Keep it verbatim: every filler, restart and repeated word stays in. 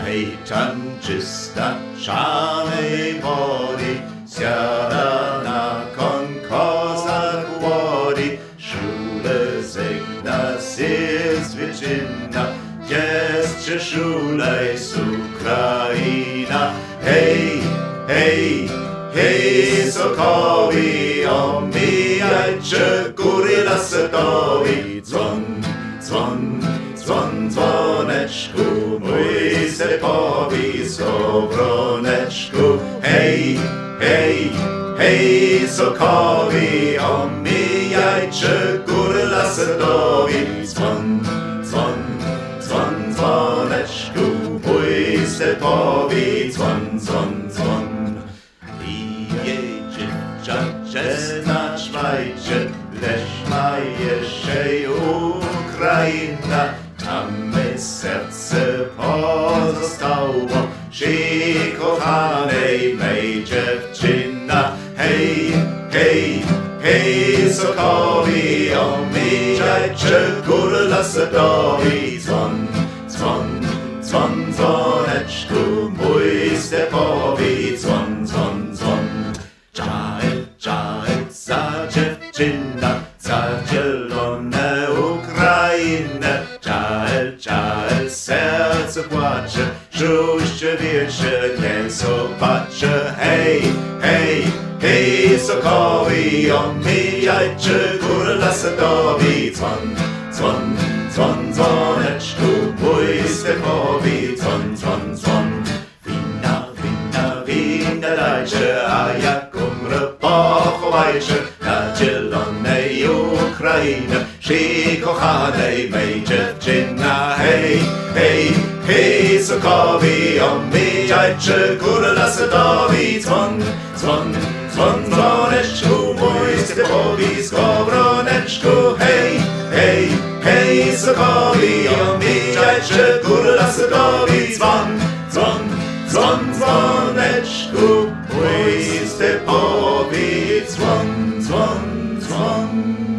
Hej, tam czysta czarnej wody, siada na koń kozak łody. Szule zegna się zwieczyna, jeszcze szule jest Ukraina. Hej, hej, hej Sokoły, omijajcie góry lasetowi. Dzwon, dzwon, dzwon, dzwoneczku, mój stepowi skowroneczku. Hej, hej, hej Sokoły, omijajcie góry lasetowi. Dzwon, dzwon, dzwon, dzwoneczku, mój stepowi, dzwon, dzwon, dzwon. Czesna czwajcie, lecz ma jeszcze Ukraina. Tam me serce pozostało przy kochanej mej dziewczyna. Hej, hej, hej Sokoły, omijajcie góry lasetowi. Dzwon, dzwon, dzwon, dzwoneczku, mój stepowi, dzwon, dzwon, dzwon. Czaj, czaj, za dziewczyna, za zielone Ukrainę. Czaj, czaj, serce płacze, żuście wiecze, nie zobaczę. Hej, hej, hej Sokoły, omijajcie góry lasetowi. Dzwon, dzwon, dzwon, dzwoneczku, mój stepowi, dzwon, dzwon, dzwon. Wina, wina, wina dajcie, a jak umrę pochowajcie na zielonej Ukrainie, przy kochanej mej dziewczyna. Hej, hej, hej Sokoły, omijajcie góry lasetowi. Dzwon, dzwon, dzwon, dzwoneczku, mój stepowi skowroneczku. Hej, hej, hej Sokoły, omijajcie góry lasetowi. Dzwon, dzwon, dzwon, dzwoneczku, mój stepowi, dzwon, dzwon, dzwon.